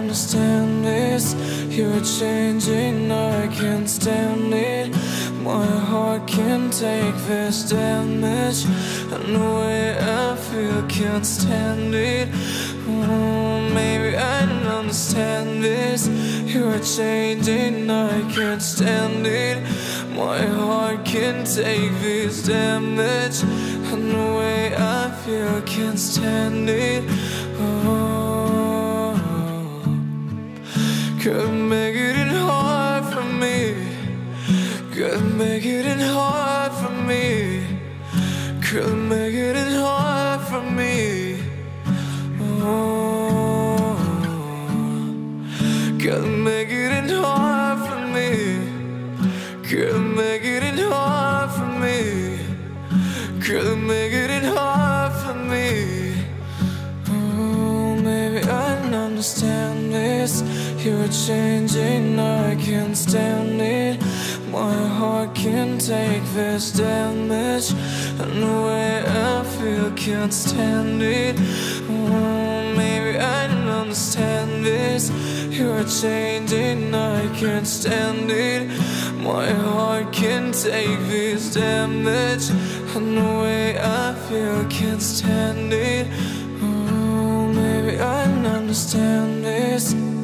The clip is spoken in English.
understand this. You're changing, I can't stand it. My heart can't take this damage, and the way I feel can't stand it. Maybe I don't understand this. You're changing, I can't stand it. My heart can't take this damage, and the way I feel can't stand it. Could make it hard for me. Could make it hard for me. Could make it hard for me. Could make it hard for me. Could make it hard for me. Could make it hard for me. Maybe I don't understand this. You're changing, I can't stand it. My heart can't take this damage, and the way I feel can't stand it. Maybe I don't understand this. You're changing, I can't stand it. My heart can't take this damage, and the way I feel can't stand it. Maybe I don't understand this.